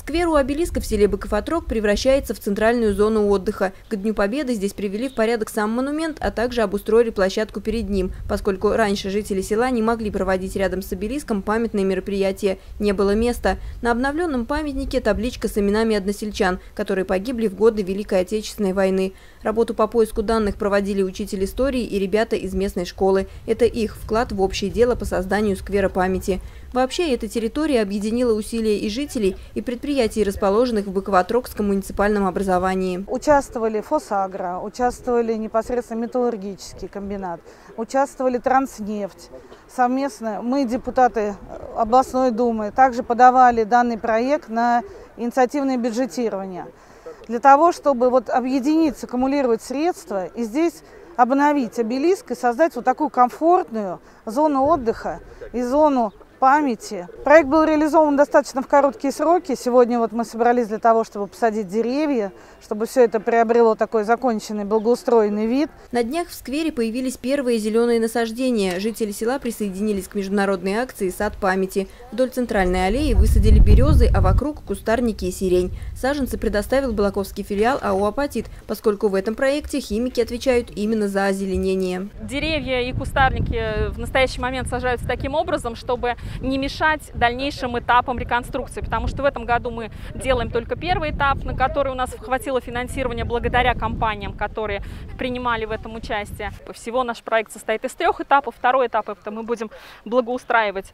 Сквер у обелиска в селе Быков-Отрог превращается в центральную зону отдыха. К Дню Победы здесь привели в порядок сам монумент, а также обустроили площадку перед ним, поскольку раньше жители села не могли проводить рядом с обелиском памятные мероприятия. Не было места. На обновленном памятнике табличка с именами односельчан, которые погибли в годы Великой Отечественной войны. Работу по поиску данных проводили учитель истории и ребята из местной школы. Это их вклад в общее дело по созданию сквера памяти. Вообще, эта территория объединила усилия и жителей, и предприятий, расположенных в Быково-Отрогском муниципальном образовании. Участвовали Фосагро, участвовали непосредственно металлургический комбинат, участвовали Транснефть. Совместно мы, депутаты областной думы, также подавали данный проект на инициативное бюджетирование. Для того, чтобы объединить, аккумулировать средства и здесь обновить обелиск и создать такую комфортную зону отдыха и зону памяти. Проект был реализован достаточно в короткие сроки. Сегодня мы собрались для того, чтобы посадить деревья, чтобы все это приобрело такой законченный, благоустроенный вид. На днях в сквере появились первые зеленые насаждения. Жители села присоединились к международной акции «Сад памяти». Вдоль центральной аллеи высадили березы, а вокруг кустарники и сирень. Саженцы предоставил Балаковский филиал АО «Апатит», поскольку в этом проекте химики отвечают именно за озеленение. Деревья и кустарники в настоящий момент сажаются таким образом, чтобы не мешать дальнейшим этапам реконструкции, потому что в этом году мы делаем только первый этап, на который у нас хватило финансирования благодаря компаниям, которые принимали в этом участие. Всего наш проект состоит из 3 этапов. Второй этап – это мы будем благоустраивать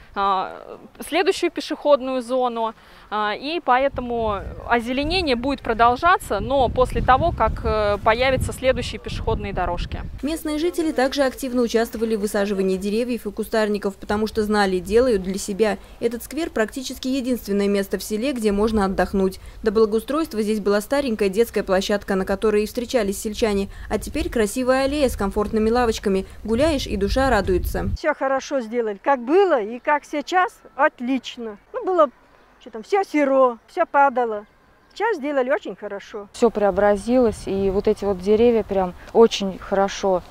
следующую пешеходную зону, и поэтому озеленение будет продолжаться, но после того, как появятся следующие пешеходные дорожки. Местные жители также активно участвовали в высаживании деревьев и кустарников, потому что знали, делают для себя. Этот сквер практически единственное место в селе, где можно отдохнуть. До благоустройства здесь была старенькая детская площадка, на которой и встречались сельчане, а теперь красивая аллея с комфортными лавочками. Гуляешь, и душа радуется. Все хорошо сделали, как было и как сейчас, отлично. Было все серо, все падало. Сейчас сделали очень хорошо. Все преобразилось, и эти деревья прям очень хорошо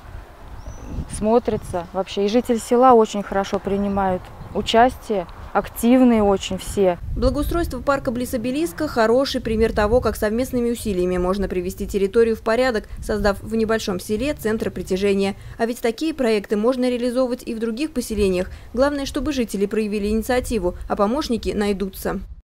смотрятся вообще. И жители села очень хорошо принимают участие, активные очень все. Благоустройство парка близ обелиска – хороший пример того, как совместными усилиями можно привести территорию в порядок, создав в небольшом селе центр притяжения. А ведь такие проекты можно реализовывать и в других поселениях. Главное, чтобы жители проявили инициативу, а помощники найдутся.